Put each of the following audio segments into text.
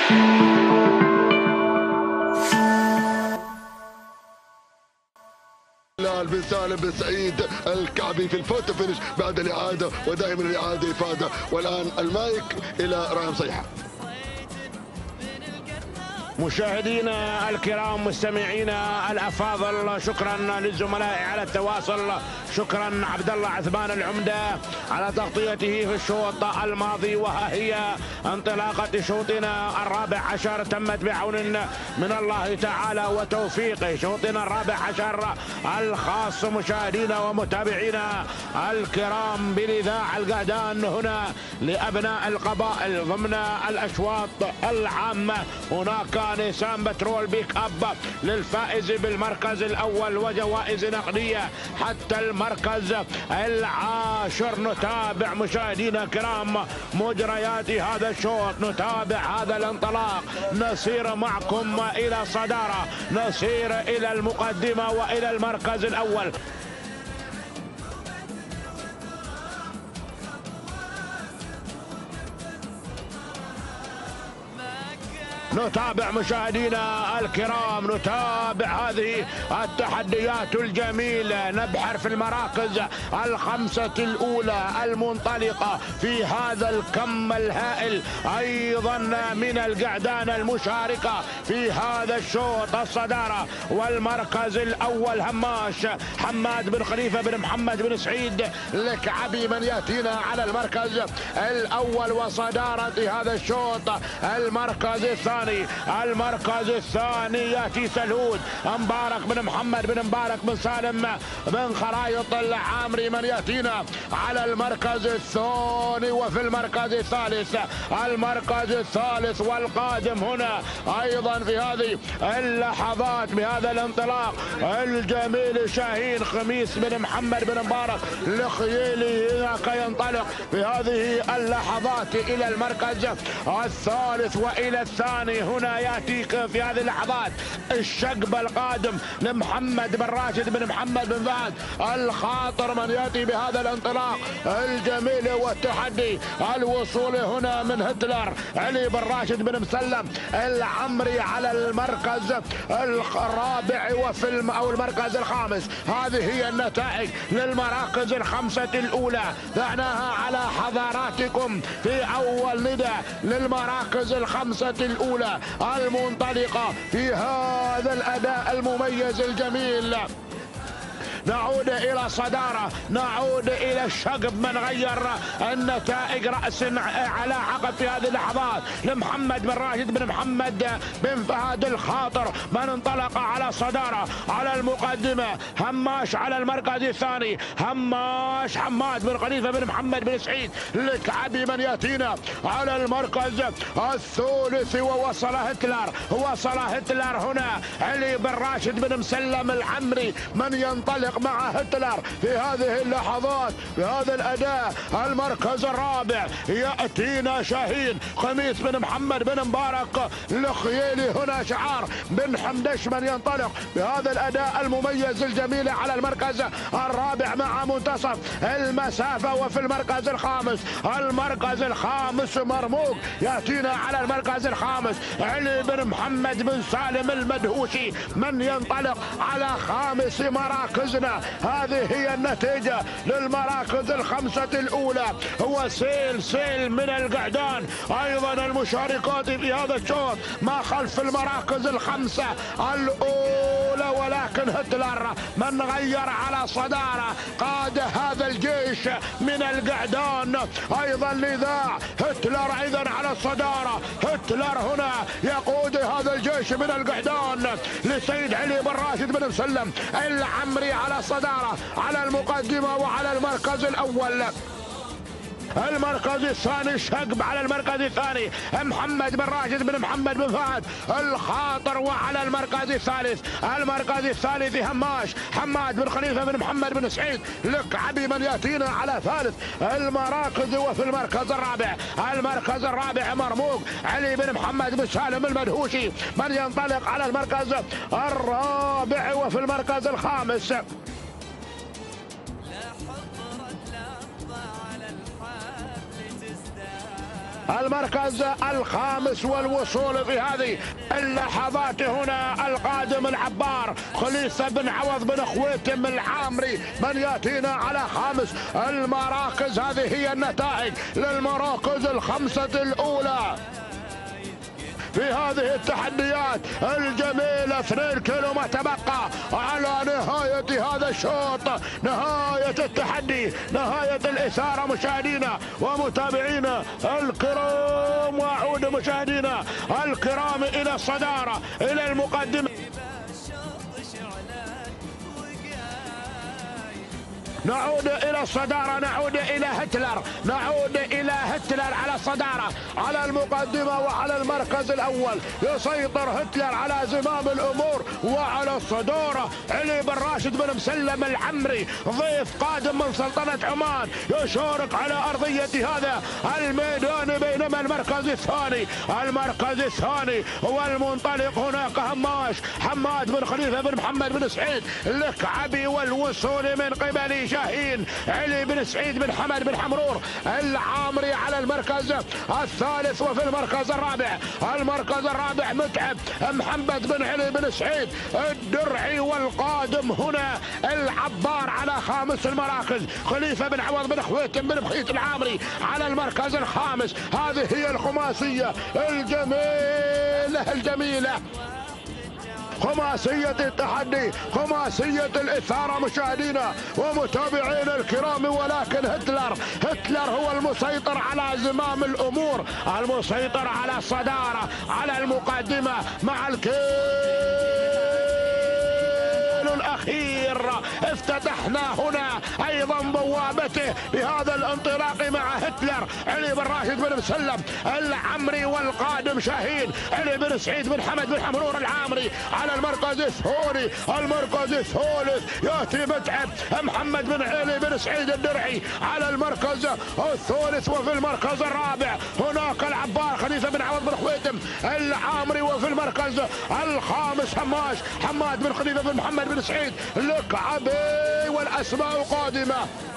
بن سالم بن سعيد الكعبي في الفوتو فينش بعد الإعادة، ودائما الإعادة إفادة. والآن المايك إلى راهم صيحة. مشاهدينا الكرام، مستمعينا الافاضل، شكرا للزملاء على التواصل، شكرا عبد الله عثمان العمده على تغطيته في الشوط الماضي. وها هي انطلاقه شوطنا الرابع عشر، تمت بعون من الله تعالى وتوفيقه. شوطنا الرابع عشر الخاص مشاهدينا ومتابعينا الكرام بالاذاعه القعدان هنا لابناء القبائل ضمن الاشواط العامه. هناك نيسان بترول بيك اب للفائز بالمركز الاول وجوائز نقديه حتى المركز العاشر. نتابع مشاهدينا الكرام مجريات هذا الشوط، نتابع هذا الانطلاق، نسير معكم الى صداره، نسير الى المقدمه والى المركز الاول. نتابع مشاهدينا الكرام، نتابع هذه التحديات الجميلة. نبحر في المراكز الخمسة الأولى المنطلقة في هذا الكم الهائل أيضا من القعدان المشاركة في هذا الشوط. الصدارة والمركز الأول هماش حماد بن خليفة بن محمد بن سعيد الكعبي من يأتينا على المركز الأول وصدارة هذا الشوط. المركز الثاني، المركز الثاني ياتي سلهود مبارك بن محمد بن مبارك بن سالم بن خرايط العامري من ياتينا على المركز الثاني. وفي المركز الثالث، المركز الثالث والقادم هنا ايضا في هذه اللحظات بهذا الانطلاق الجميل شاهين خميس بن محمد بن مبارك الخييلي هناك ينطلق في هذه اللحظات الى المركز الثالث والى الثاني. هنا ياتيك في هذه اللحظات الشقب القادم لمحمد بن راشد بن محمد بن فهد الخاطر من ياتي بهذا الانطلاق الجميل والتحدي. الوصول هنا من هتلر علي بن راشد بن مسلم العمري على المركز الرابع او المركز الخامس. هذه هي النتائج للمراكز الخمسة الأولى، ضعناها على حضراتكم في أول ندى للمراكز الخمسة الأولى المنطلقة في هذا الأداء المميز الجميل. نعود إلى صدارة، نعود إلى الشقب من غير النتائج رأس على عقب في هذه اللحظات لمحمد بن راشد بن محمد بن فهد الخاطر من انطلق على صدارة على المقدمة. هماش على المركز الثاني، هماش حماد بن خليفة بن محمد بن سعيد الكعبي من يأتينا على المركز الثالث. ووصل هتلر، وصل هتلر هنا علي بن راشد بن مسلم العمري من ينطلق مع هتلر في هذه اللحظات بهذا الأداء. المركز الرابع يأتينا شاهين خميس بن محمد بن مبارك الخييلي هنا شعار بن حمدش من ينطلق بهذا الأداء المميز الجميل على المركز الرابع مع منتصف المسافة. وفي المركز الخامس، المركز الخامس مرموق يأتينا على المركز الخامس علي بن محمد بن سالم المدهوشي من ينطلق على خامس مراكزنا. هذه هي النتيجة للمراكز الخمسة الأولى. هو سيل من القعدان أيضا المشاركات في هذا الشوط ما خلف المراكز الخمسة الأولى، ولكن هتلر من غير على صدارة قاد هذا الجيش من القعدان أيضا لذا هتلر أيضا على الصدارة. هتلر هنا يقود هذا الجيش من القعدان لسيد علي بن راشد بن مسلم العمري على الصدارة على المقدمة وعلى المركز الأول. المركز الثاني شقب على المركز الثاني محمد بن راشد بن محمد بن فهد الخاطر. وعلى المركز الثالث، المركز الثالث هماش حماد بن خليفة بن محمد بن سعيد الكعبي من يأتينا على ثالث المراكز. وفي المركز الرابع، المركز الرابع مرموق علي بن محمد بن سالم المدهوشي من ينطلق على المركز الرابع. وفي المركز الخامس المركز الخامس والوصول في هذه اللحظات هنا القادم العبار خليفة بن عوض بن خويتم العامري من يأتينا على خامس المراكز. هذه هي النتائج للمراكز الخمسة الأولى في هذه التحديات الجميلة. 2 كيلو ما تبقى على نهاية هذا الشوط، نهاية التحدي، نهاية الإثارة مشاهدينا ومتابعينا الكرام. وأعود مشاهدينا الكرام إلى الصدارة، إلى المقدمة. نعود إلى الصدارة، نعود إلى هتلر، نعود إلى هتلر على الصدارة، على المقدمة وعلى المركز الأول. يسيطر هتلر على زمام الأمور وعلى الصدارة. علي بن راشد بن مسلم العمري ضيف قادم من سلطنة عمان يشارك على أرضية هذا الميدان، بينما المركز الثاني هو المنطلق هناك هماش حماد بن خليفة بن محمد بن سعيد الكعبي، والوصول من قبل شاهين علي بن سعيد بن حمد بن حمرور العامري على المركز الثالث. وفي المركز الرابع متعب محمد بن علي بن سعيد الدرعي، والقادم هنا العبار على خامس المراكز خليفة بن عوض بن خويتم بن بخيت العامري على المركز الخامس. هذه هي الخماسية الجميلة، خماسية التحدي، خماسية الإثارة مشاهدينا ومتابعينا الكرام. ولكن هتلر هو المسيطر على زمام الأمور، المسيطر على الصدارة، على المقدمة مع الكيلو الأخير. افتتحنا هنا أيضا بوابته بهذا الانطلاق مع هتلر علي بن راشد بن مسلم العمري، والقادم شاهين علي بن سعيد بن حمد بن حمرور العامري على المركز الثاني. المركز الثالث يأتي متعب محمد بن علي بن سعيد الدرعي على المركز الثالث. وفي المركز الرابع هناك العبار خليفة بن عوض بن خويتم العامري. وفي المركز الخامس هماش حماد بن خليفة بن محمد بن سعيد الكعبي. والأسماء قادمة،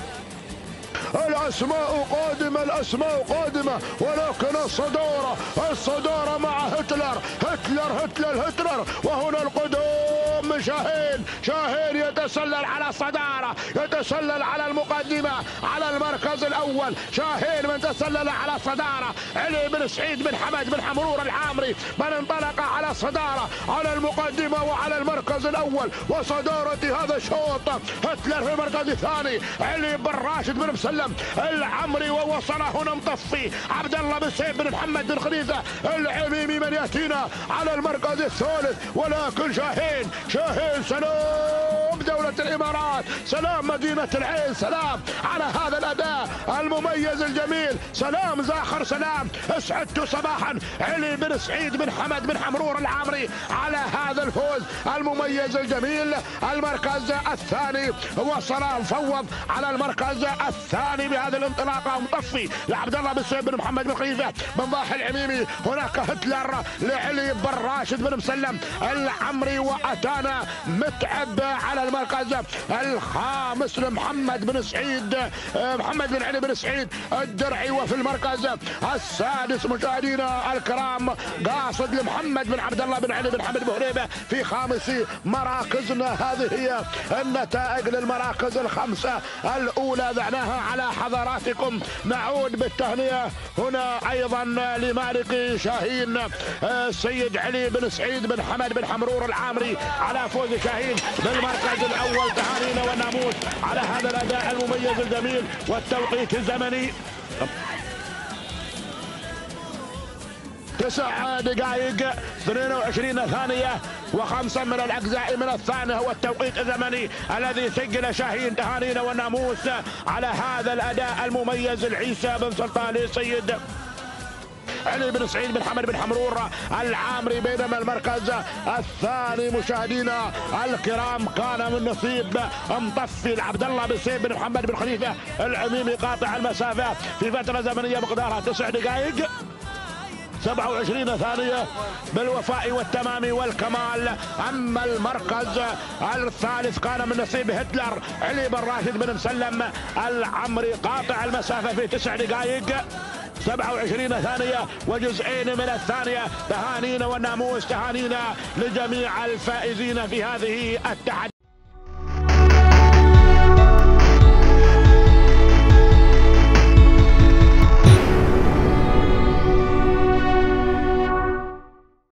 الأسماء قادمة، ولكن الصدارة مع هتلر. وهنا القدوم من شاهين يتسلل على الصدارة، يتسلل على المقدمة على المركز الأول. شاهين من تسلل على الصدارة، علي بن سعيد بن حمد بن حمرور العامري من انطلق على الصدارة على المقدمة وعلى المركز الأول وصدارة هذا الشوط. هتلر في المركز الثاني، علي بن راشد بن مسلم العمري، ووصل هنا مطفي عبد الله بن سيف بن محمد بن خليفة العميمي من يأتينا على المركز الثالث. ولكن شاهين سلام دولة الإمارات، سلام مدينة العين، سلام على هذا الأداء المميز الجميل، سلام زاخر، سلام اسعدت صباحا علي بن سعيد بن حمد بن حمرور العامري على هذا الفوز المميز الجميل. المركز الثاني وصل مفوض على المركز الثاني بهذا الانطلاقه مطفي لعبد الله بن سيف بن محمد بن خليفه بن ضاحي العميمي. هناك هتلر لعلي بن راشد بن مسلم العمري، واتانا متعب على المركز الخامس لمحمد بن سعيد محمد بن علي بن سعيد الدرعي. وفي المركز السادس مشاهدينا الكرام قاصد لمحمد بن عبد الله بن علي بن حمد بهريبه في خامس مراكزنا. هذه هي النتائج للمراكز الخمسه الاولى ذعناها على حضراتكم. نعود بالتهنئه هنا ايضا لمالك شاهين السيد علي بن سعيد بن حمد بن حمرور العامري على فوز شاهين بالمركز الاول. تهانينا والناموس على هذا الاداء المميز الجميل والتوقيت الزمني 9 دقائق 22 ثانية و5 من الأجزاء من الثانية هو التوقيت الزمني الذي سجل شاهين. تهانينا والناموس على هذا الأداء المميز العيسى بن سلطان السيد علي بن سعيد بن حمد بن حمرور العامري. بينما المركز الثاني مشاهدينا الكرام كان من نصيب مطفي لعبد الله بن سيف بن محمد بن خليفة العميمي قاطع المسافة في فترة زمنية مقدارها 9 دقائق 27 ثانية بالوفاء والتمام والكمال. أما المركز الثالث كان من نصيب هتلر علي بن راشد بن مسلم العمري قاطع المسافة في 9 دقائق 27 ثانية وجزئين من الثانية. تهانينا والناموس، تهانينا لجميع الفائزين في هذه التحدي.